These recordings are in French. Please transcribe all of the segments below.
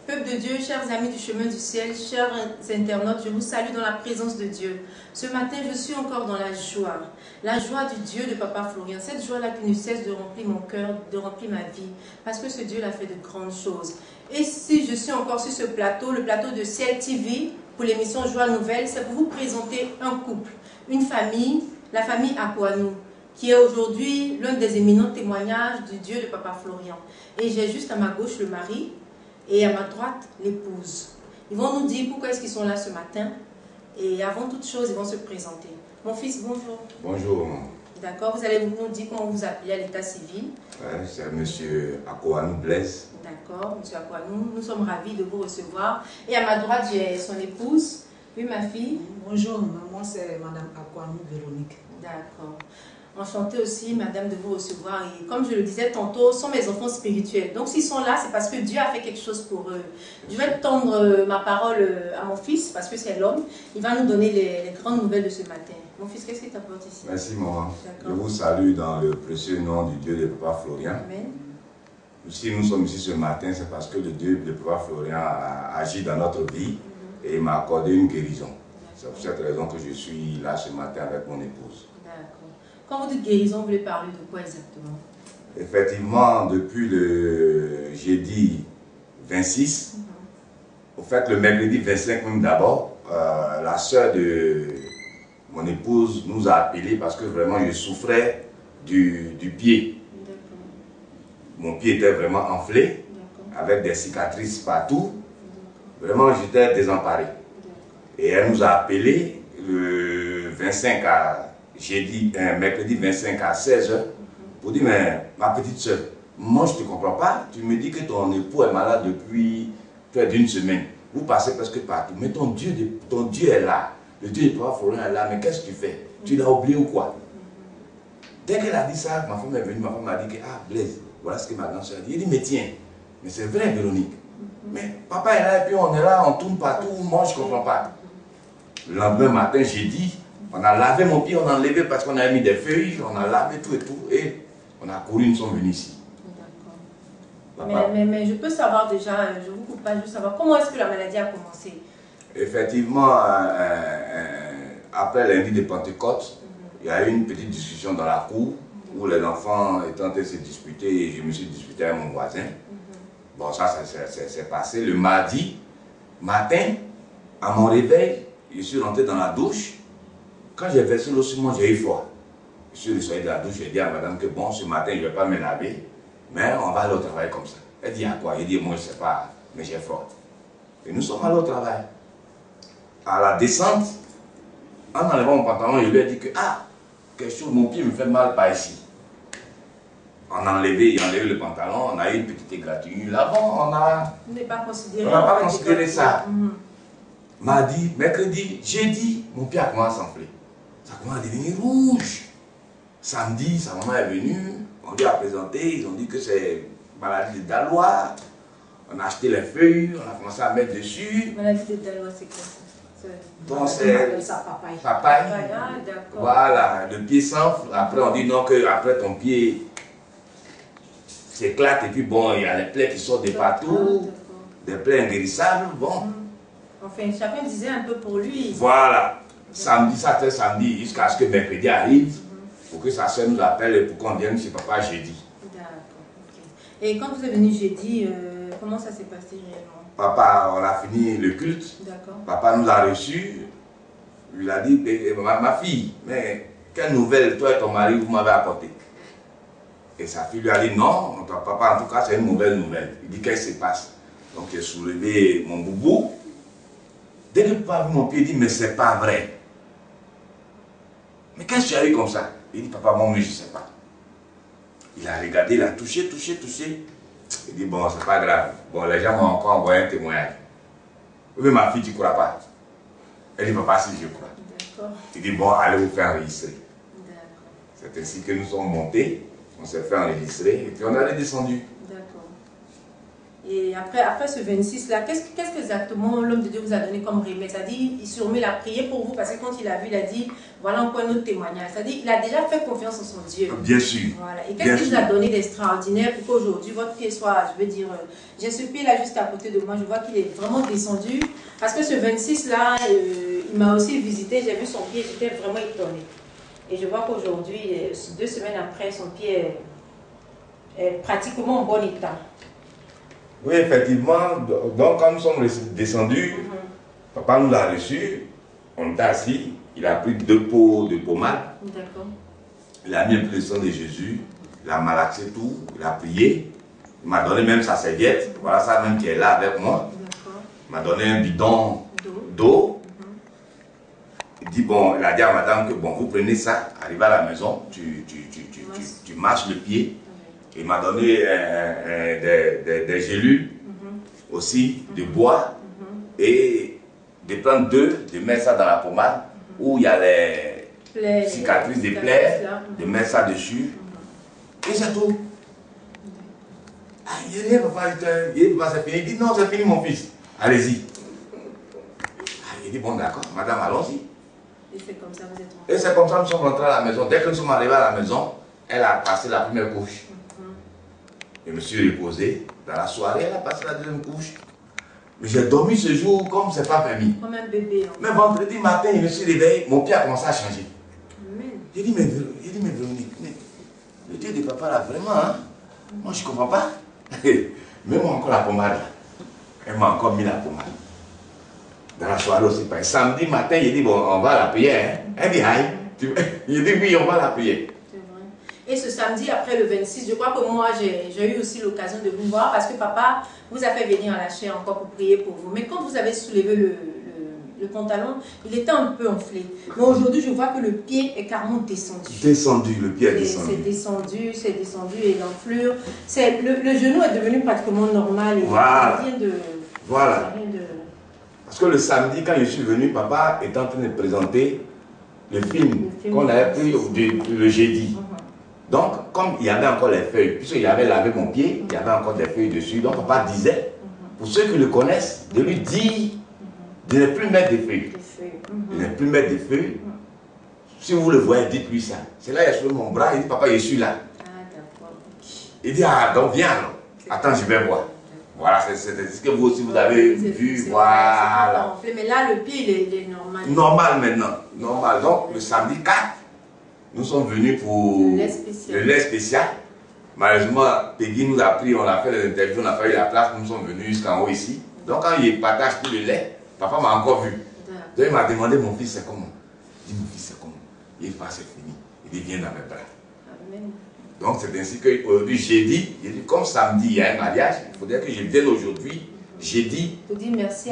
Peuple de Dieu, chers amis du chemin du ciel, chers internautes, je vous salue dans la présence de Dieu. Ce matin, je suis encore dans la joie du Dieu de Papa Florian. Cette joie-là qui ne cesse de remplir mon cœur, de remplir ma vie, parce que ce Dieu-là fait de grandes choses. Et si je suis encore sur ce plateau, le plateau de Ciel TV, pour l'émission Joie Nouvelle, c'est pour vous présenter un couple, une famille, la famille Akwanou, qui est aujourd'hui l'un des éminents témoignages du Dieu de Papa Florian. Et j'ai juste à ma gauche le mari et à ma droite l'épouse. Ils vont nous dire pourquoi est-ce qu'ils sont là ce matin. Et avant toute chose, ils vont se présenter. Mon fils, bonjour. Bonjour. D'accord, vous allez nous dire comment vous appelez à l'état civil. Ouais, c'est M. Akwanou Blaise. D'accord, M. Akwanou, nous sommes ravis de vous recevoir. Et à ma droite, j'ai son épouse. Oui, ma fille. Bonjour, moi c'est Madame Akwanou Véronique. D'accord. Enchantée aussi, madame, de vous recevoir. Et comme je le disais tantôt, ce sont mes enfants spirituels. Donc, s'ils sont là, c'est parce que Dieu a fait quelque chose pour eux. Je vais tendre ma parole à mon fils, parce que c'est l'homme. Il va nous donner les grandes nouvelles de ce matin. Mon fils, qu'est-ce qu'il t'apporte ici? Merci, maman. Je vous salue dans le précieux nom du Dieu de Papa Florian. Amen. Si nous sommes ici ce matin, c'est parce que le Dieu de Papa Florian a agi dans notre vie et il m'a accordé une guérison. C'est pour cette raison que je suis là ce matin avec mon épouse. D'accord. Quand vous dites guérison, vous voulez parler de quoi exactement? Effectivement, depuis le jeudi 26, au fait le mercredi 25 même d'abord, la soeur de mon épouse nous a appelés parce que vraiment je souffrais du pied. Mon pied était vraiment enflé, avec des cicatrices partout. Vraiment, j'étais désemparé. Et elle nous a appelés le 25 à jeudi, mercredi 25 à 16h pour dire, mais ma petite soeur, moi je ne te comprends pas, tu me dis que ton époux est malade depuis près d'une semaine. Vous passez presque partout, mais ton Dieu est là. Le Dieu de Papa Florian est là, mais qu'est-ce que tu fais? Tu l'as oublié ou quoi? Dès qu'elle a dit ça, ma femme est venue, ma femme m'a dit que, ah Blaise, voilà ce que ma grande soeur a dit. Il dit, mais tiens, mais c'est vrai Véronique. Mais papa est là et puis on est là, on tourne partout, moi je ne comprends pas. Le lendemain matin, j'ai dit, on a lavé mon pied, on a enlevé parce qu'on a mis des feuilles, on a lavé tout et on a couru, nous sommes venus ici. D'accord. Mais je peux savoir déjà, je ne vous coupe pas, je veux savoir comment est-ce que la maladie a commencé? Effectivement, après lundi de Pentecôte, il y a eu une petite discussion dans la cour où les enfants étaient en train de se disputer et je me suis disputé avec mon voisin. Bon, ça c'est passé. Le mardi matin, à mon réveil, je suis rentré dans la douche. Quand j'ai versé l'eau sur moi, j'ai eu froid. Je suis ressorti de la douche, j'ai dit à madame que bon, ce matin, je ne vais pas me laver, mais on va aller au travail comme ça. Elle dit à quoi? Il dit, moi je ne sais pas, mais j'ai froid. Et nous sommes allés au travail. À la descente, en enlevant mon pantalon, je lui ai dit que, ah, quelque chose, mon pied me fait mal par ici. On a enlevé le pantalon, on a eu une petite égratignure. Là-bas, on n'a pas considéré ça. Mardi, mercredi, jeudi, mon pied a commencé à s'enfler. Ça commence à devenir rouge. Samedi, sa maman est venue, on lui a présenté, ils ont dit que c'est maladie de Dalois. On a acheté les feuilles, on a commencé à mettre dessus. Maladie de Dalois, c'est quoi ça? Donc c'est papaye. Ah, d'accord. Voilà, le pied s'enfle. Après, on dit non, que après ton pied s'éclate et puis bon, il y a les plaies qui sortent de partout, des plaies inguérissables. Bon. Enfin, chacun disait un peu pour lui. Voilà. Samedi, ça c'était samedi, jusqu'à ce que mercredi arrive, pour que sa soeur nous appelle pour qu'on vienne chez papa jeudi. D'accord. Okay. Et quand vous êtes venu jeudi, comment ça s'est passé réellement? Papa, on a fini le culte. D'accord. Papa nous a reçus. Il a dit, ma fille, mais quelle nouvelle toi et ton mari vous m'avez apporté? Et sa fille lui a dit, non, ton papa, en tout cas, c'est une mauvaise nouvelle. Il dit, qu'est-ce qui se passe? Donc j'ai soulevé mon boubou. Dès que papa a vu mon pied, il dit, mais c'est pas vrai. Mais qu'est-ce que tu as eu comme ça? Il dit, papa, moi, mais je ne sais pas. Il a regardé, il a touché. Il dit, bon, c'est pas grave. Bon, les gens m'ont encore envoyé un témoignage. Oui, ma fille, tu ne crois pas? Elle dit, papa, si je crois. Il dit, bon, allez vous faire enregistrer. C'est ainsi que nous sommes montés, on s'est fait enregistrer et puis on est descendu. D'accord. Et Et après ce 26 là, qu'est-ce qu'exactement l'homme de Dieu vous a donné comme remède? C'est-à-dire, il sûrement a prié pour vous parce que quand il a vu, il a dit, voilà encore un autre témoignage. C'est-à-dire, il a déjà fait confiance en son Dieu. Bien sûr. Voilà. Et qu'est-ce qu'il vous a donné d'extraordinaire pour qu'aujourd'hui votre pied soit, je veux dire, j'ai ce pied là juste à côté de moi, je vois qu'il est vraiment descendu. Parce que ce 26 là, il m'a aussi visité, j'ai vu son pied, j'étais vraiment étonnée. Et je vois qu'aujourd'hui, 2 semaines après, son pied est pratiquement en bon état. Oui, effectivement. Donc, quand nous sommes descendus, papa nous l'a reçu, on était assis, il a pris 2 pots de pommade. D'accord. Il a mis un peu de sang de Jésus, il a malaxé tout, il a prié. Il m'a donné même sa serviette, voilà ça même qui est là avec moi. Il m'a donné un bidon d'eau. Il dit, bon, il a dit à madame que bon, vous prenez ça, arrivez à la maison, tu masses le pied. Il m'a donné des gélules aussi, de bois, et de prendre 2, de mettre ça dans la pommade, où il y a les cicatrices des plaies, de mettre ça dessus, et c'est tout. Ah, il dit, papa, c'est fini. Il dit, non, c'est fini mon fils, allez-y. Ah, il dit, bon d'accord, madame, allons-y. Et c'est comme ça que vous êtes rentrés. Et c'est comme ça que nous sommes rentrés à la maison. Dès que nous sommes arrivés à la maison, elle a passé la première couche. Je me suis reposé. Dans la soirée, elle a passé la deuxième couche. Mais j'ai dormi ce jour comme c'est pas permis. Comme un bébé. Mais vendredi matin, je me suis réveillé, mon pied a commencé à changer. Amen. J'ai dit, mais Véronique, le Dieu de papa là, vraiment, hein? Moi je ne comprends pas. Mets-moi encore la pommade là. Elle m'a encore mis la pommade. Dans la soirée aussi, pareil. Samedi matin, il dit, bon, on va à la prière. Hein? Elle dit, aïe. Il dit, oui, on va à la prière. Et ce samedi, après le 26, je crois que moi, j'ai eu aussi l'occasion de vous voir parce que papa vous a fait venir à la chaire encore pour prier pour vous. Mais quand vous avez soulevé le pantalon, il était un peu enflé. Mais aujourd'hui, je vois que le pied est carrément descendu. Descendu, le pied est descendu. C'est descendu et l'enflure. Le genou est devenu pratiquement normal. Et voilà. Rien de, voilà. Rien de... Parce que le samedi, quand je suis venu, papa était en train de présenter le film qu'on avait pris le jeudi. Donc, comme il y avait encore les feuilles, puisqu'il avait lavé mon pied, il y avait encore des feuilles dessus, donc papa disait, pour ceux qui le connaissent, de lui dire de ne plus mettre des feuilles. De ne plus mettre des feuilles. Si vous le voyez, dites-lui ça. C'est là, il a sur mon bras, il dit, papa, je suis là. Ah, d'accord. Il dit, ah, donc viens alors. Attends, je vais voir. Voilà, c'est ce que vous aussi vous avez vu, voilà. Mais là, le pied, il est normal. Normal maintenant, normal. Donc, le samedi 4, nous sommes venus pour le lait spécial. Malheureusement, Peggy nous a pris, on a fait les interviews, on n'a pas eu la place, nous sommes venus jusqu'en haut ici. Donc quand il partage tout le lait, papa m'a encore vu. Donc il m'a demandé, mon fils c'est comment? Il dit, mon fils c'est comment? Il dit, c'est fini. Il dit, viens dans mes bras. Amen. Donc c'est ainsi qu'aujourd'hui, j'ai dit, comme samedi il y a un mariage, il faudrait que je vienne aujourd'hui, j'ai dit, pour dire merci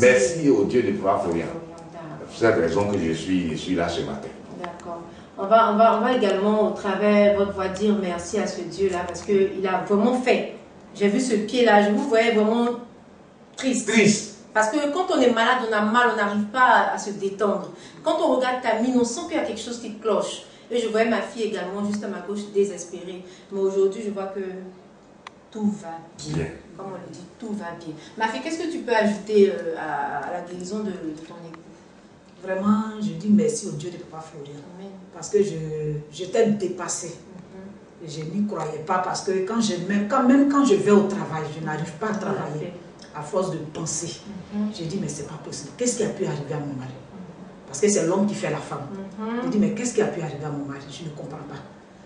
au Dieu de Papa Florian. C'est pour cette raison que je suis là ce matin. D'accord. On va également, au travers de votre voix, dire merci à ce Dieu-là, parce qu'il a vraiment fait. J'ai vu ce pied-là, je vous voyais vraiment triste. Triste. Parce que quand on est malade, on a mal, on n'arrive pas à se détendre. Quand on regarde ta mine, on sent qu'il y a quelque chose qui cloche. Et je voyais ma fille également, juste à ma gauche, désespérée. Mais aujourd'hui, je vois que tout va bien. Comme on le dit, tout va bien. Ma fille, qu'est-ce que tu peux ajouter à la guérison de ton époux? Vraiment, je dis merci au Dieu de Papa Florian. Amen. Parce que j'étais dépassée. Et je n'y croyais pas parce que même quand je vais au travail, je n'arrive pas à travailler à force de penser. J'ai dit, mais c'est pas possible. Qu'est-ce qui a pu arriver à mon mari? Parce que c'est l'homme qui fait la femme. J'ai dit, mais qu'est-ce qui a pu arriver à mon mari? Je ne comprends pas.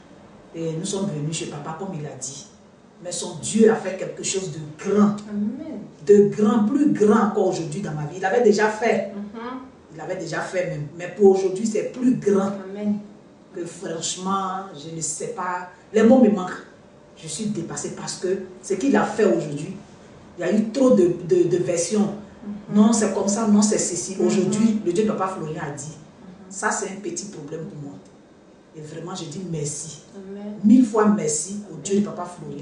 Et nous sommes venus chez papa comme il a dit. Mais son Dieu a fait quelque chose de grand. Amen. De grand, plus grand encore aujourd'hui dans ma vie. Il avait déjà fait. Il avait déjà fait même. Mais pour aujourd'hui, c'est plus grand. Amen. Que franchement, je ne sais pas. Les mots me manquent. Je suis dépassée parce que ce qu'il a fait aujourd'hui, il y a eu trop de versions. Non, c'est comme ça, non, c'est ceci. Aujourd'hui, le Dieu de Papa Florian a dit. Ça, c'est un petit problème pour moi. Et vraiment, je dis merci. Amen. 1000 fois merci au Dieu de Papa Florian.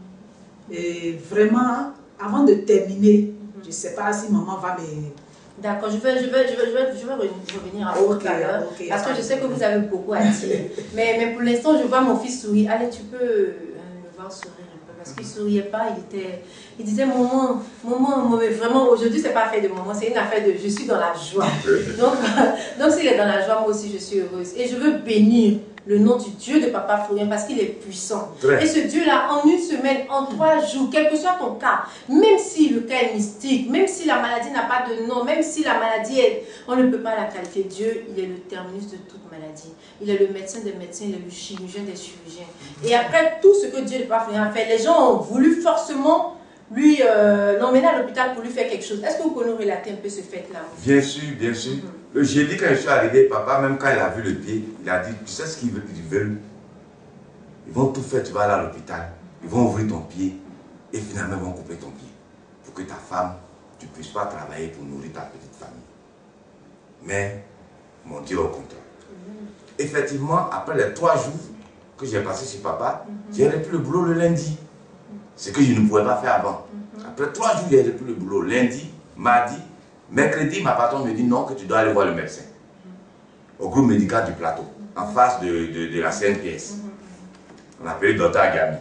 Et vraiment, avant de terminer, je ne sais pas si maman va me... D'accord, je vais revenir à vous tout à l'heure, parce que je sais que vous avez beaucoup à dire. mais pour l'instant, je vois mon fils sourire. Allez, tu peux le voir sourire un peu. parce qu'il ne souriait pas, il disait maman, mais vraiment aujourd'hui c'est pas affaire de maman, c'est une affaire de je suis dans la joie. Donc s'il est dans la joie, moi aussi je suis heureuse. Et je veux bénir le nom du Dieu de Papa Florian parce qu'il est puissant. Et ce Dieu-là, en une semaine, en 3 jours, quel que soit ton cas, même si le cas est mystique, même si la maladie n'a pas de nom, même si la maladie est, on ne peut pas la qualifier. Dieu, il est le terminus de toute maladie. Il est le médecin des médecins, il est le chirurgien des chirurgiens. Et après tout ce que Dieu de Papa Florian a fait, les gens ont voulu forcément lui l'emmener à l'hôpital pour lui faire quelque chose. Est-ce que vous pouvez nous relater un peu ce fait-là? Bien sûr, bien sûr. Le jeudi, quand je suis arrivé, papa, même quand il a vu le pied, il a dit, tu sais ce qu'ils veulent? Ils vont tout faire, tu vas aller à l'hôpital, ils vont ouvrir ton pied et finalement ils vont couper ton pied pour que ta femme, tu ne puisses pas travailler pour nourrir ta petite famille. Mais, mon Dieu, au contraire. Effectivement, après les 3 jours que j'ai passé chez papa, j'ai repris le boulot le lundi. Ce que je ne pouvais pas faire avant. Après 3 jours, j'ai repris le boulot. Lundi, mardi, mercredi, ma patronne me dit non, que tu dois aller voir le médecin. Au groupe médical du plateau, en face de la CNPS. On appelait le docteur Agami.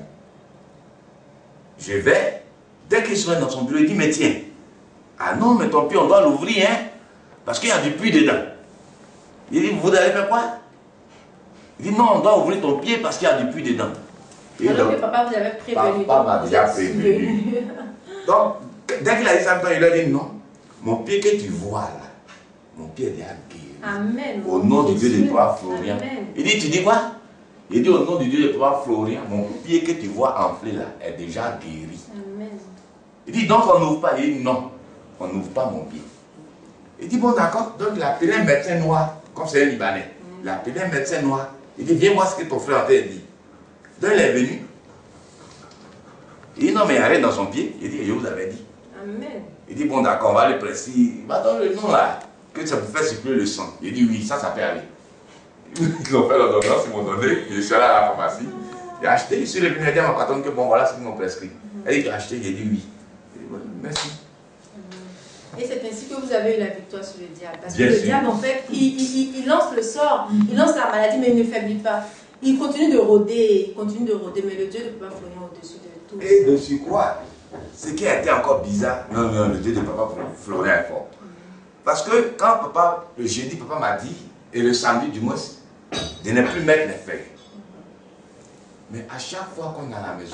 Je vais, dès qu'il sera dans son bureau, il dit, mais tiens, ah non, mais ton pied, on doit l'ouvrir, hein, parce qu'il y a du puits dedans. Il dit, vous allez faire quoi? Il dit, non, on doit ouvrir ton pied parce qu'il y a du puits dedans. Et alors donc, que papa vous avait prévenu. Papa m'a déjà prévenu. Donc, dès qu'il a dit ça, il a dit non. Mon pied que tu vois là, mon pied est déjà guéri. Amen. Au nom du Dieu de Papa Florian. Amen. Il dit, tu dis quoi? Il dit, au nom du Dieu de Papa Florian, mon pied que tu vois enflé là est déjà guéri. Amen. Il dit, donc on n'ouvre pas. Il dit, non, on n'ouvre pas mon pied. Il dit, bon d'accord, donc il a appelé un médecin noir, comme c'est un Libanais. Il a appelé un médecin noir. Il dit, viens voir ce que ton frère t'a dit. Donc il est venu. Il dit non mais arrête dans son pied. Il dit je vous avais dit. Amen. Il dit bon d'accord on va le presser. Il va donner le nom là. Que ça peut faire circuler le sang. Il dit oui ça peut aller. Ils ont fait l'ordonnance, ils m'ont donné. Je suis allé à la pharmacie. J'ai acheté. Je suis revenu dire à ma patronne que bon voilà ce qu'ils m'ont prescrit. Elle dit tu as acheté. J'ai dit oui. Dit, bon, merci. Et c'est ainsi que vous avez eu la victoire sur le diable. Parce que Bien le sûr. diable en fait il lance le sort, il lance la maladie mais il ne faiblit pas. Il continue de rôder, mais le Dieu de Papa Florian au-dessus de tout. Et dessus quoi? Ce qui a été encore bizarre, non, le Dieu de Papa Florian est fort. Parce que quand papa, le jeudi, papa m'a dit, et le samedi du mois, de ne plus mettre les feuilles. Mais à chaque fois qu'on est à la maison,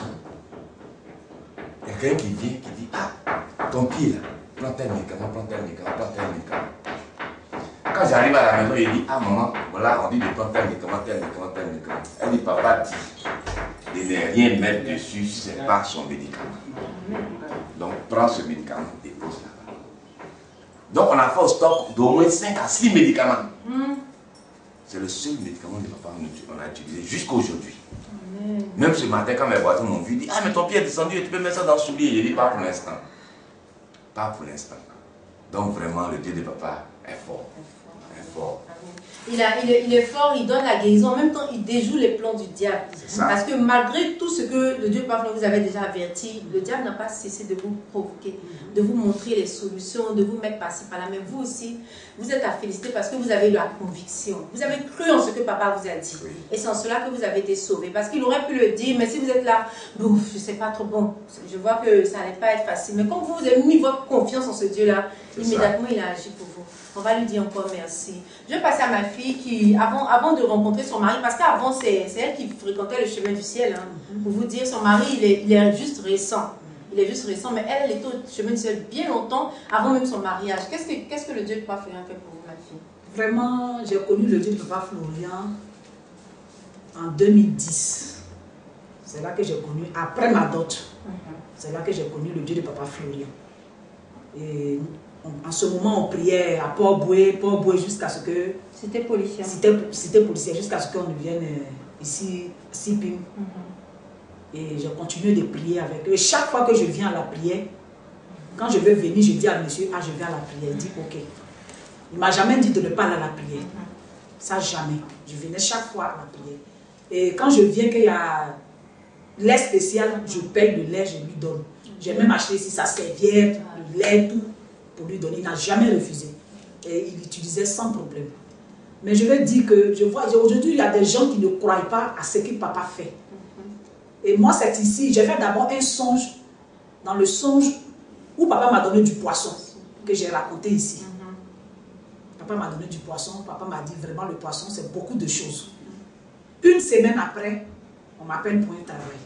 il y a quelqu'un qui vient, qui dit, ah, ton pied là, prends tel médicament, prends tel médicament, prends tel médicament. Quand j'arrive à la maison, il dit, ah maman, voilà, on dit de prendre tel médicament, tel médicament, tel médicament. Elle dit, papa dit de ne rien mettre dessus si ce n'est pas son médicament. Donc prends ce médicament, dépose là-bas. Donc on a fait au stock d'au moins 5 à 6 médicaments. C'est le seul médicament que papa on a utilisé jusqu'à aujourd'hui. Même ce matin, quand mes voisins m'ont vu, ils disent, ah mais ton pied est descendu, tu peux mettre ça dans le soulier. J'ai dit, pas pour l'instant. Pas pour l'instant. Donc vraiment, le Dieu de papa est fort. Fort. Il est fort, il donne la guérison, en même temps il déjoue les plans du diable. Parce que malgré tout ce que le Dieu Papa vous avait déjà averti, le diable n'a pas cessé de vous provoquer, de vous montrer les solutions, de vous mettre par-ci par-là. Mais vous aussi, vous êtes à féliciter parce que vous avez eu la conviction. Vous avez cru en ce que Papa vous a dit. Oui. Et c'est en cela que vous avez été sauvés. Parce qu'il aurait pu le dire, mais si vous êtes là, bon, je ne sais pas trop, bon, je vois que ça n'allait pas être facile. Mais quand vous avez mis votre confiance en ce Dieu-là, immédiatement il a agi pour vous. On va lui dire encore merci. Je vais passer à ma fille qui, avant de rencontrer son mari, parce qu'avant c'est elle qui fréquentait le chemin du ciel. Hein, pour vous dire, son mari, il est juste récent. Il est juste récent, mais elle était au chemin du ciel bien longtemps, avant même son mariage. Qu'est-ce que le Dieu de Papa Florian fait pour vous, ma fille? Vraiment, j'ai connu le Dieu de Papa Florian en 2010. C'est là que j'ai connu, après ma dot, c'est là que j'ai connu le Dieu de Papa Florian. Et en ce moment, on priait à Port-Boué jusqu'à ce que... C'était policier. C'était policier, jusqu'à ce qu'on vienne ici, Sipim. Et j'ai continué de prier avec eux. Et chaque fois que je viens à la prière, quand je veux venir, je dis à monsieur, ah, je viens à la prière. Il dit, ok. Il ne m'a jamais dit de ne pas aller à la prière. Ça, jamais. Je venais chaque fois à la prière. Et quand je viens qu'il y a lait spécial, je paye le lait, je lui donne. J'ai même acheté ici sa serviette, le lait, tout, pour lui donner. Il n'a jamais refusé. Et il utilisait sans problème. Mais je veux dire que, je vois, aujourd'hui, il y a des gens qui ne croient pas à ce que papa fait. Et moi, c'est ici, j'ai fait d'abord un songe, dans le songe où papa m'a donné du poisson, que j'ai raconté ici. Papa m'a donné du poisson, papa m'a dit vraiment le poisson, c'est beaucoup de choses. Une semaine après, on m'appelle pour un travail.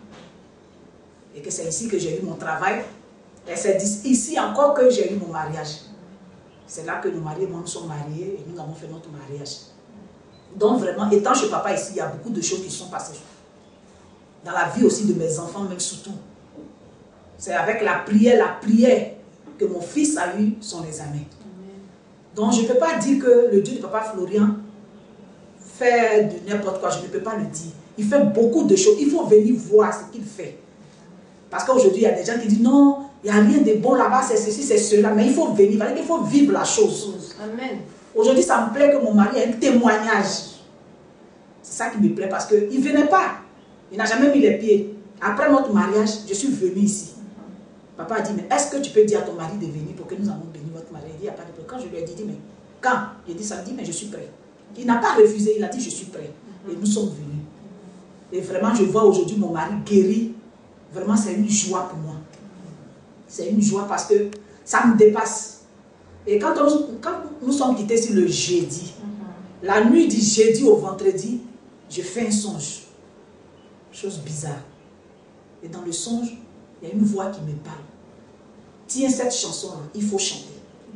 Et que c'est ici que j'ai eu mon travail. Et c'est ici encore que j'ai eu mon mariage. C'est là que nos maris et moi nous sommes mariés et nous avons fait notre mariage. Donc vraiment, étant chez papa ici, il y a beaucoup de choses qui sont passées. Dans la vie aussi de mes enfants, même surtout. C'est avec la prière que mon fils a eu son examen. Donc je ne peux pas dire que le Dieu de papa Florian fait de n'importe quoi, je ne peux pas le dire. Il fait beaucoup de choses, il faut venir voir ce qu'il fait. Parce qu'aujourd'hui, il y a des gens qui disent non, il n'y a rien de bon là-bas, c'est ceci, c'est cela, mais il faut venir, il faut vivre la chose. Amen. Aujourd'hui, ça me plaît que mon mari ait un témoignage. C'est ça qui me plaît parce qu'il ne venait pas. Il n'a jamais mis les pieds. Après notre mariage, je suis venue ici. Papa a dit, mais est-ce que tu peux dire à ton mari de venir pour que nous allons bénir votre mariage? Il dit, il n'y a pas de problème. Quand je lui ai dit, mais quand? Il a dit, ça me dit, mais je suis prêt. Il n'a pas refusé, il a dit, je suis prêt. Et nous sommes venus. Et vraiment, je vois aujourd'hui mon mari guéri. Vraiment, c'est une joie pour moi. C'est une joie parce que ça me dépasse. Et quand nous sommes quittés sur le jeudi, la nuit du jeudi au vendredi, je fais un songe. Chose bizarre. Et dans le songe, il y a une voix qui me parle. Tiens, cette chanson-là, il faut chanter.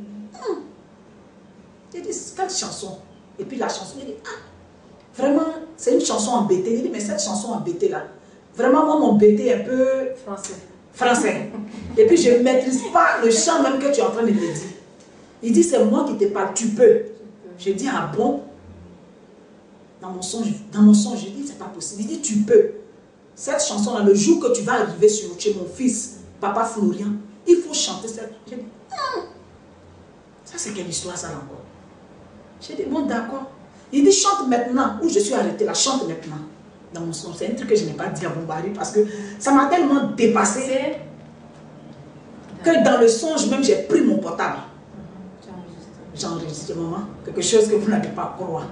J'ai dit, quelle chanson? Et puis la chanson, il dit, ah, vraiment, c'est une chanson embêtée. Il dit, mais cette chanson embêtée-là, vraiment, moi, mon bêté est un peu français. Et puis, je ne maîtrise pas le chant même que tu es en train de me dire. Il dit, c'est moi qui te parle, tu peux. Je dis, ah bon? Dans mon songe, je dis, c'est pas possible. Il dit, tu peux. Cette chanson-là, le jour que tu vas arriver chez mon fils, papa Florian, il faut chanter cette. Je dis, ça c'est quelle histoire ça encore? J'ai dit, bon d'accord. Il dit, chante maintenant. Où je suis arrêtée là, chante maintenant. Dans mon songe, c'est un truc que je n'ai pas dit à mon mari parce que ça m'a tellement dépassé que dans le songe même, j'ai pris mon portable. J'ai enregistré, maman, quelque chose que vous n'avez pas croire.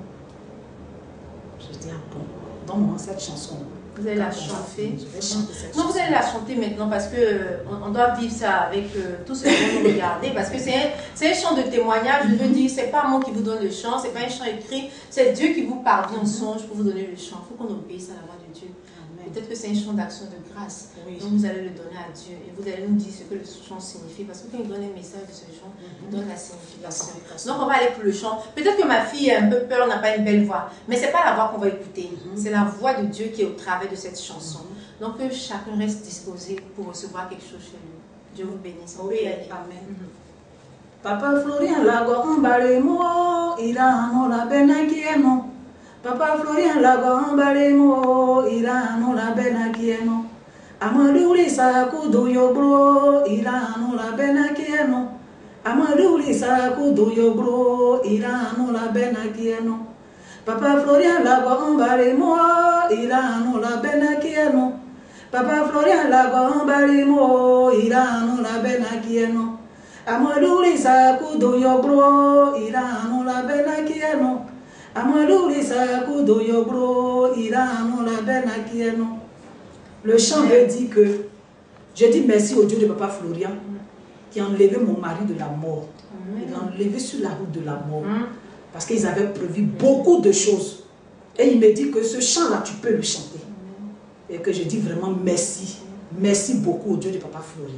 Je dis, ah bon, donne-moi cette chanson. Vous allez la chanter. Je vais chanter cette chanson. Non, vous allez la chanter maintenant parce qu'on doit vivre ça avec tous ceux qui vont nous regarder. Parce que c'est un chant de témoignage. Je veux dire, c'est pas moi qui vous donne le chant, c'est pas un chant écrit. C'est Dieu qui vous parvient en songe pour vous donner le chant. Il faut qu'on obéisse à la voix de Dieu. Peut-être que c'est un chant d'action de grâce. Oui. Donc vous allez le donner à Dieu et vous allez nous dire ce que le chant signifie. Parce que quand il donne un message de ce chant, il donne la signification. Donc on va aller pour le chant. Peut-être que ma fille a un peu peur, n'a pas une belle voix. Mais ce n'est pas la voix qu'on va écouter. C'est la voix de Dieu qui est au travers de cette chanson. Donc que chacun reste disposé pour recevoir quelque chose chez lui. Dieu vous bénisse. Amen. Papa Florian lago ambalemo irano la benakieno. Papa Florian lago ambalemo irano la benakieno. Amaduri sakudu yobro irano la benakieno. Amaduri sakudu yobro irano la benakieno. Papa Florian lago ambalemo irano la benakieno. Papa Florian lago ambalemo irano la benakieno. Amaduri sakudu yobro irano la benakieno. Amaduri sakudu yobro irano la benakieno. Le chant veut dire que je dis merci au Dieu de papa Florian qui a enlevé mon mari de la mort. Il l'a enlevé sur la route de la mort. Parce qu'ils avaient prévu beaucoup de choses. Et il me dit que ce chant-là, tu peux le chanter. Et que je dis vraiment merci. Merci beaucoup au Dieu de papa Florian.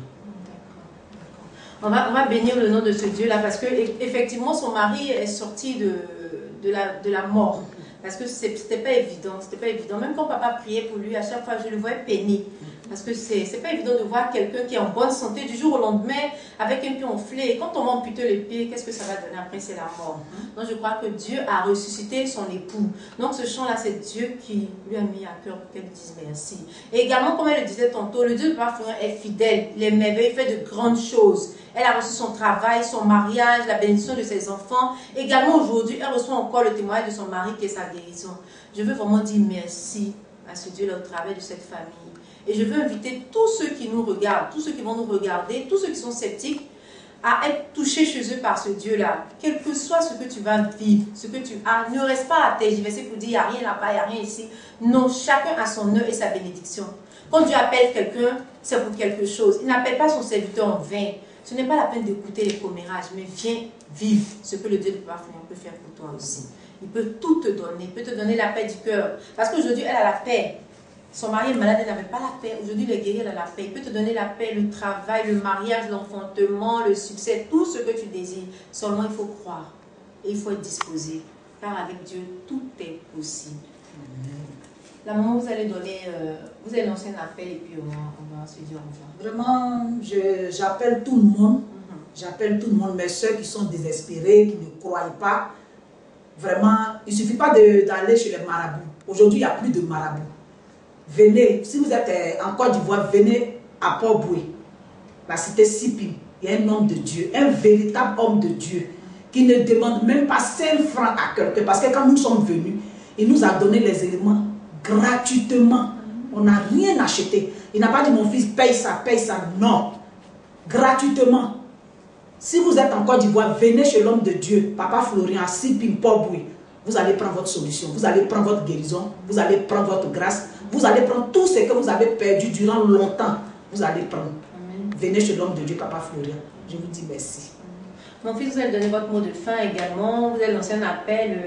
On va bénir le nom de ce Dieu-là parce que effectivement son mari est sorti de la mort. Parce que c'était pas évident. Même quand papa priait pour lui, à chaque fois je le voyais peiner. Parce que c'est pas évident de voir quelqu'un qui est en bonne santé du jour au lendemain avec un pied enflé. Et quand on va amputer le pied, qu'est-ce que ça va donner après? C'est la mort. Donc je crois que Dieu a ressuscité son époux. Donc ce chant-là, c'est Dieu qui lui a mis à cœur pour qu'elle dise merci. Et également, comme elle le disait tantôt, le Dieu de papa Florian est fidèle, il est merveilleux, il fait de grandes choses. Elle a reçu son travail, son mariage, la bénédiction de ses enfants. Également aujourd'hui, elle reçoit encore le témoignage de son mari qui est sa guérison. Je veux vraiment dire merci à ce Dieu-là au travers de cette famille. Et je veux inviter tous ceux qui nous regardent, tous ceux qui vont nous regarder, tous ceux qui sont sceptiques, à être touché chez eux par ce Dieu-là, quel que soit ce que tu vas vivre, ce que tu as, ne reste pas à tergiverser pour dire il n'y a rien là-bas, il n'y a rien ici. Non, chacun a son heure et sa bénédiction. Quand Dieu appelle quelqu'un, c'est pour quelque chose. Il n'appelle pas son serviteur en vain. Ce n'est pas la peine d'écouter les commérages, mais viens vivre ce que le Dieu de Papa Florian peut faire pour toi aussi. Il peut tout te donner, il peut te donner la paix du cœur. Parce qu'aujourd'hui, elle a la paix. Son mari est malade, elle n'avait pas la paix. Aujourd'hui, il est guéri, elle a la paix. Il peut te donner la paix, le travail, le mariage, l'enfantement, le succès, tout ce que tu désires. Seulement, il faut croire. Et il faut être disposé. Car avec Dieu, tout est possible. La maman, vous allez donner, vous allez lancer un appel et puis on va se dire au revoir. Vraiment, j'appelle tout le monde. J'appelle tout le monde, mes soeurs qui sont désespérées, qui ne croient pas. Vraiment, il ne suffit pas d'aller chez les marabouts. Aujourd'hui, il n'y a plus de marabouts. Venez, si vous êtes en Côte d'Ivoire, venez à Port-Boué, la cité Sipim. Il y a un homme de Dieu, un véritable homme de Dieu, qui ne demande même pas 5 francs à quelqu'un. Parce que quand nous sommes venus, il nous a donné les éléments gratuitement. On n'a rien acheté. Il n'a pas dit mon fils, paye ça, non. Gratuitement. Si vous êtes en Côte d'Ivoire, venez chez l'homme de Dieu, Papa Florian, à Sipim, Port-Boué. Vous allez prendre votre solution, vous allez prendre votre guérison, vous allez prendre votre grâce, vous allez prendre tout ce que vous avez perdu durant longtemps. Vous allez prendre. Amen. Venez chez l'homme de Dieu, Papa Florian. Je vous dis merci. Mon fils, vous allez donner votre mot de fin également. Vous allez lancer un appel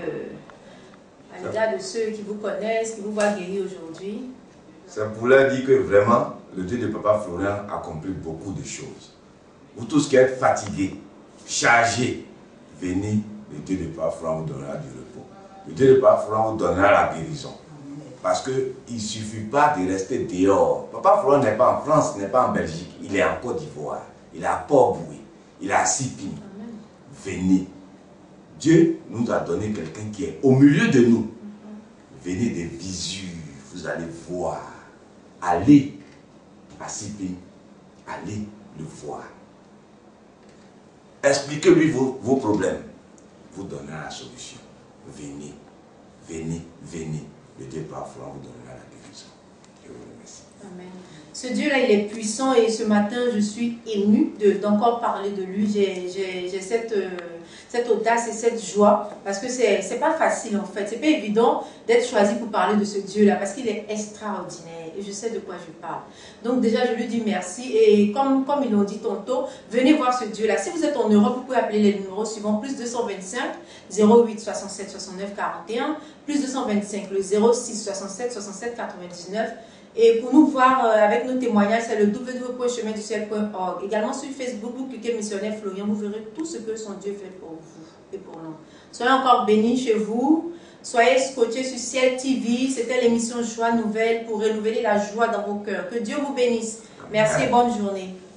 à l'égard de ceux qui vous connaissent, qui vous voient guérir aujourd'hui. C'est pour leur dire que vraiment, le Dieu de Papa Florian accomplit beaucoup de choses. Vous tous qui êtes fatigués, chargés, venez, le Dieu de Papa Florian vous donnera du repos. Le Dieu de Papa Florian vous donnera la guérison. Parce qu'il ne suffit pas de rester dehors. Papa Florian n'est pas en France, n'est pas en Belgique. Il est en Côte d'Ivoire. Il est à Port-Boué. Il est à Sipim. Venez. Dieu nous a donné quelqu'un qui est au milieu de nous. Venez des visus. Vous allez voir. Allez à Sipim. Allez le voir. Expliquez-lui vos problèmes. Vous donnera la solution. Venez. Venez. Venez. Le Dieu parfois vous donnera la guérison. Je vous remercie. Amen. Ce Dieu-là, il est puissant et ce matin, je suis émue d'encore parler de lui. J'ai cette audace et cette joie parce que c'est pas facile en fait. C'est pas évident d'être choisi pour parler de ce Dieu-là parce qu'il est extraordinaire et je sais de quoi je parle. Donc déjà, je lui dis merci et comme ils l'ont dit tantôt, venez voir ce Dieu-là. Si vous êtes en Europe, vous pouvez appeler les numéros suivants, plus 225 08 67 69 41, plus 225 le 06 67 67 99. Et pour nous voir avec nos témoignages, c'est le www.cheminduciel.org. Également sur Facebook, vous cliquez Missionnaire Florian, vous verrez tout ce que son Dieu fait pour vous et pour nous. Soyez encore bénis chez vous. Soyez scotchés sur Ciel TV. C'était l'émission Joie Nouvelle pour renouveler la joie dans vos cœurs. Que Dieu vous bénisse. Merci et bonne journée.